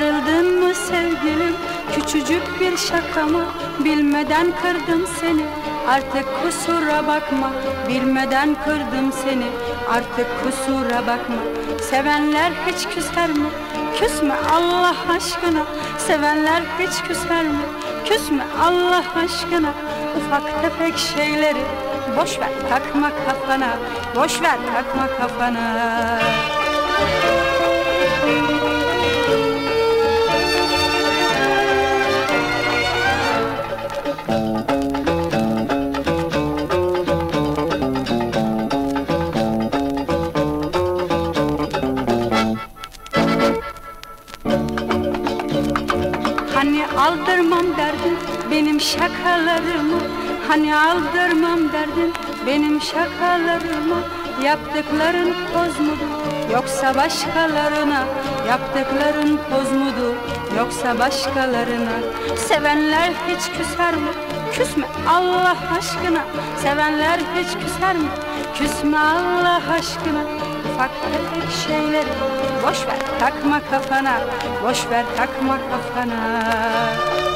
Darıldın mı sevgilim, küçücük bir şaka mı? Bilmeden kırdım seni, artık kusura bakma. Bilmeden kırdım seni, artık kusura bakma. Sevenler hiç küser mi? Küsme Allah aşkına. Sevenler hiç küser mi? Küsme Allah aşkına. Ufak tefek şeyleri boş ver, takma kafana. Boş ver, takma kafana. Hani aldırmam derdin benim şakalarımı, hani aldırmam derdin benim şakalarımı. Yaptıkların toz mudur yoksa başkalarına? Yaptıkların toz mudur yoksa başkalarına? Sevenler hiç küser mi? Küsme Allah aşkına. Sevenler hiç küser mi? Küsme Allah aşkına. Ufak tefek şeyleri boş ver, takma kafana. Boş ver, takma kafana.